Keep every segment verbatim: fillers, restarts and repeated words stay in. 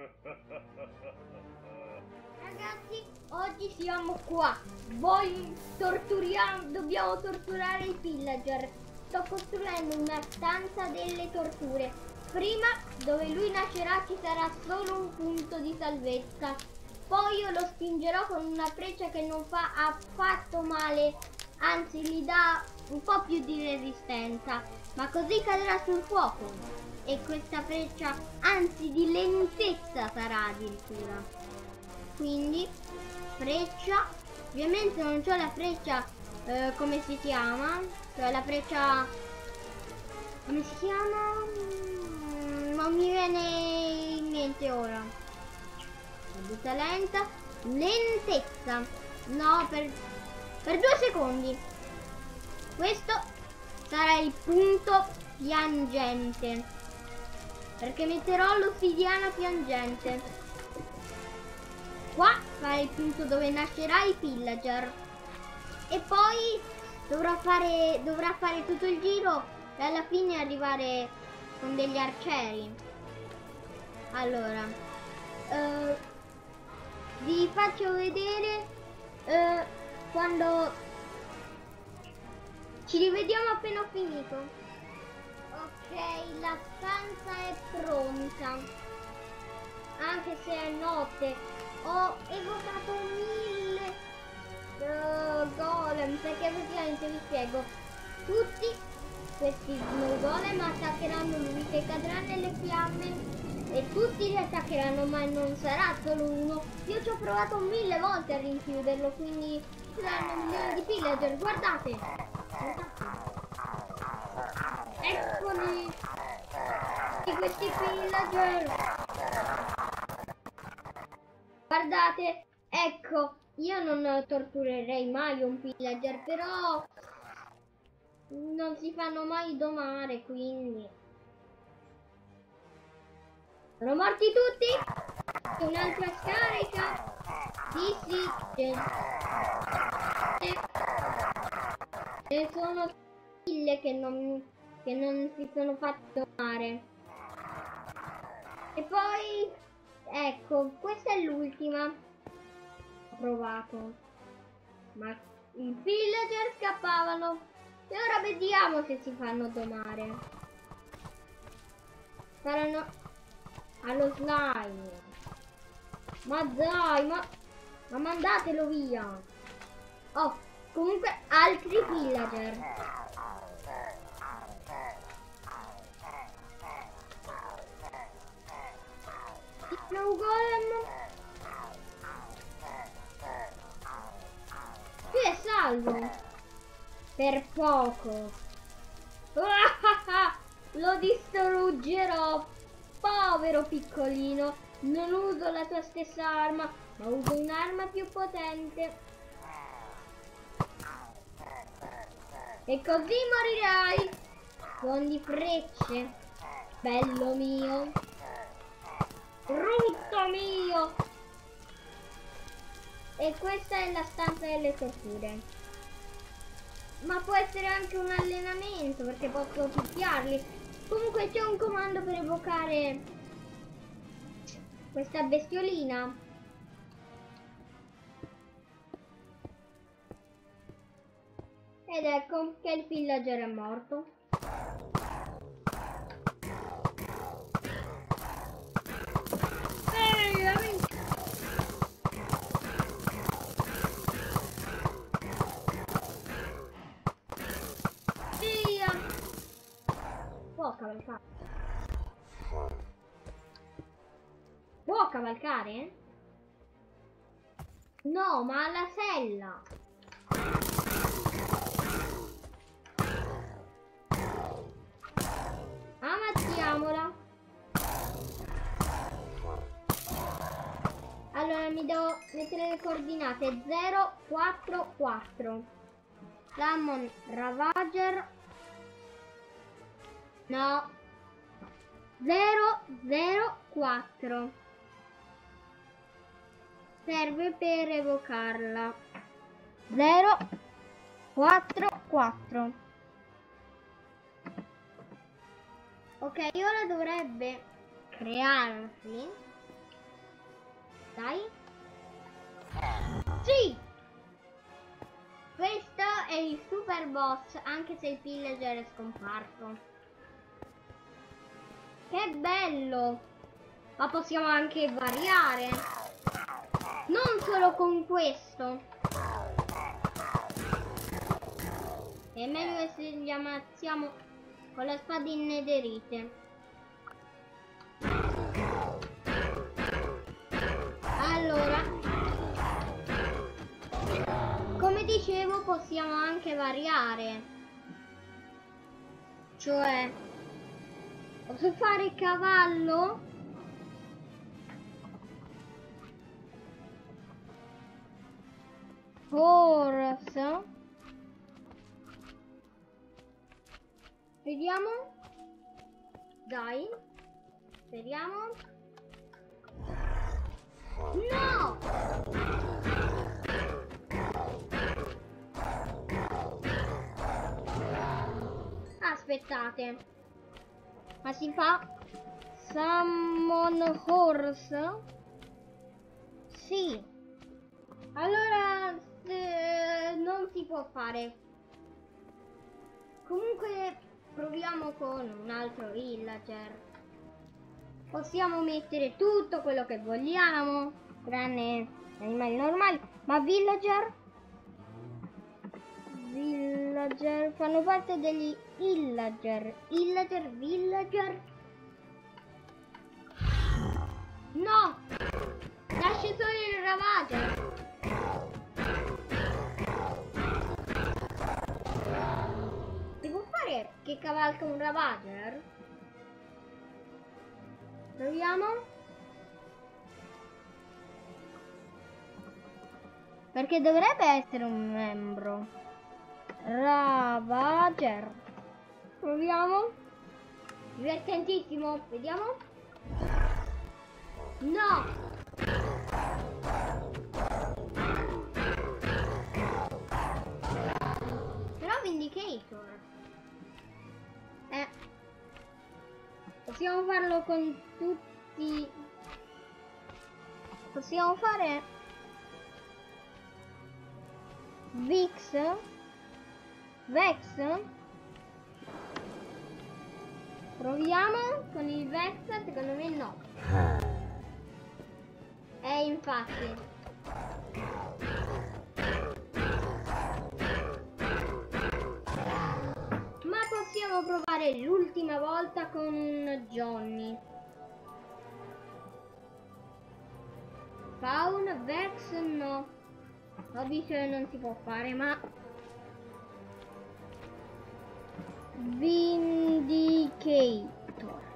Ragazzi, oggi siamo qua. Voi torturiamo, dobbiamo torturare il villager. Sto costruendo una stanza delle torture. Prima, dove lui nascerà, ci sarà solo un punto di salvezza. Poi io lo spingerò con una freccia che non fa affatto male, anzi gli dà un po' più di resistenza, ma così cadrà sul fuoco. E questa freccia, anzi di lentezza sarà addirittura. Quindi, freccia. Ovviamente non c'ho la freccia, eh, come si chiama? Cioè la freccia... Come si chiama? Mm, non mi viene in mente ora. Caduta lenta. Lentezza. No, per, per due secondi. Questo sarà il punto piangente, perché metterò l'ossidiana piangente. Qua sarà il punto dove nascerà il villager. E poi dovrà fare, dovrà fare tutto il giro e alla fine arrivare con degli arcieri. Allora, eh, vi faccio vedere eh, quando ci rivediamo appena ho finito. Ok, la stanza è pronta, anche se è notte. Ho evocato mille uh, golem, perché praticamente vi spiego, tutti questi snow golem attaccheranno lui, che cadrà nelle fiamme, e tutti li attaccheranno, ma non sarà solo uno. Io ci ho provato mille volte a rinchiuderlo, quindi saranno milioni di villager. Guardate, guardate, eccoli, di questi villager. Guardate, ecco, io non torturerei mai un villager, però non si fanno mai domare, quindi... Sono morti tutti? Un'altra scarica? Sì, sì, ce ne sono mille che non, che non si sono fatti domare. E poi... Ecco, questa è l'ultima. Ho provato, ma i villager scappavano. E ora vediamo se si fanno domare. Saranno allo slime. Ma dai, ma, ma mandatelo via. Oh, comunque altri villager. Un golem. Qui è salvo. Per poco. Lo distruggerò. Povero piccolino. Non uso la tua stessa arma, ma uso un'arma più potente. E così morirai. Con di frecce. Bello mio. Brutto mio! E questa è la stanza delle torture. Ma può essere anche un allenamento, perché posso picchiarli. Comunque c'è un comando per evocare questa bestiolina. Ed ecco che il villager è morto. Può cavalcare? Può cavalcare? No, ma ha la sella. Ammazziamola. Allora mi devo mettere le coordinate. Zero quattro quattro. Summon Ravager. No, zero zero quattro. Serve per evocarla. Zero quattro quattro. Ok, ora dovrebbe crearsi Dai. Sì! Questo è il super boss, anche se il pillager è scomparso. Che bello! Ma possiamo anche variare. Non solo con questo. È meglio se li ammazziamo con la spada in nederite. Allora, come dicevo, possiamo anche variare. Cioè, posso fare cavallo? Horse. Vediamo. Dai. Speriamo. No! Aspettate. Ma si fa Summon Horse? Sì. Allora eh, non si può fare. Comunque proviamo con un altro villager. Possiamo mettere tutto quello che vogliamo, tranne animali normali, ma villager villager fanno parte degli illager. Illager, villager. No! Lasci solo il ravager. Si può fare che cavalca un ravager? Proviamo. Perché dovrebbe essere un membro. Ravager. Proviamo. Divertentissimo. Vediamo. No. Però Vindicator. Eh. Possiamo farlo con tutti. Possiamo fare Vix, Vex. Proviamo con il Vex, secondo me no. Eh, infatti. Ma possiamo provare l'ultima volta con un Johnny. Faun, Vex no. Obvio non si può fare, ma Vindicator.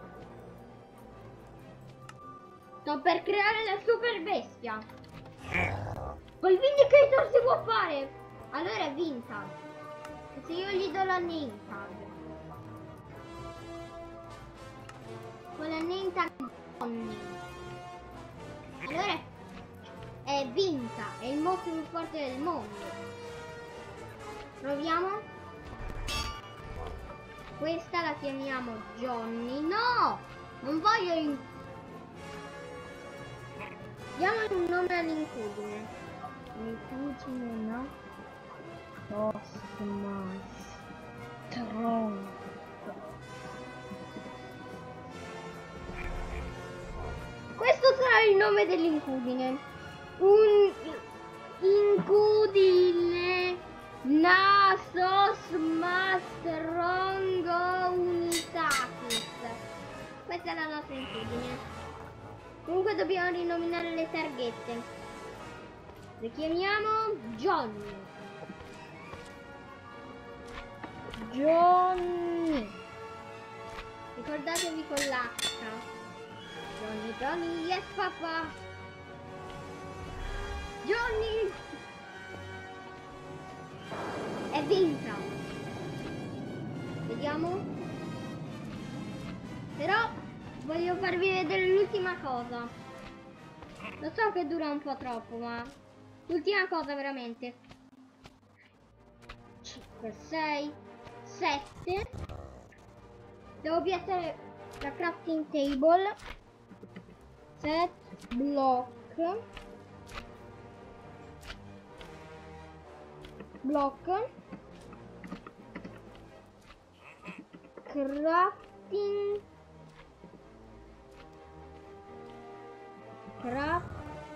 Sto per creare la super bestia. Col Vindicator si può fare. Allora è Vintage. Se io gli do la name tag, con la name tag Johnny, allora è Vinta, è il mostro più forte del mondo. Proviamo. Questa la chiamiamo Johnny. No! Non voglio in... Diamo un nome all'incudine. Incudine no? Cosmas Tronco. Questo sarà il nome dell'incudine. Un incudine Nasos Mastrongo Unitatis. Questa è la nostra incudine. Comunque dobbiamo rinominare le targhette. Le chiamiamo Johnny. Johnny. Ricordatevi con l'H. Johnny, Johnny, yes papà. Johnny. È vinta. Vediamo. Però voglio farvi vedere l'ultima cosa. Lo so che dura un po' troppo, ma l'ultima cosa veramente. cinque, sei, sette. Devo piazzare la crafting table. Set block. block, crafting, craft.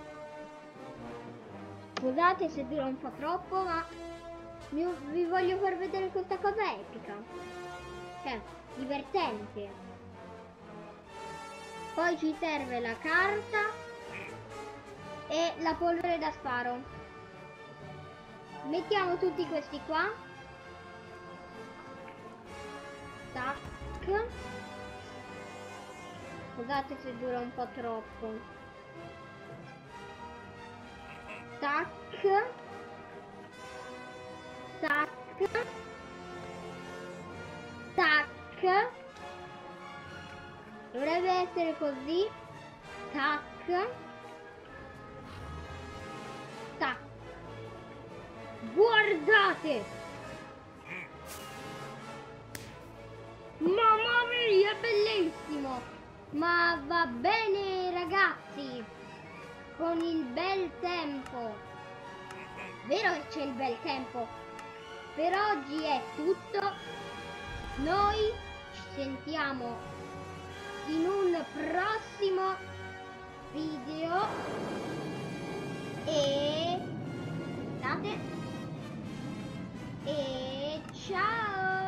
Scusate se dura un po' troppo, ma vi, vi voglio far vedere questa cosa epica, cioè divertente. Poi ci serve la carta e la polvere da sparo. Mettiamo tutti questi qua. Tac. Scusate se dura un po' troppo. Tac. Tac. Tac. Dovrebbe essere così. Tac. Tac. Guardate! Mamma mia, è bellissimo! Ma va bene ragazzi, con il bel tempo. Vero che c'è il bel tempo? Per oggi è tutto. Noi ci sentiamo in un prossimo video e... State. E ciao!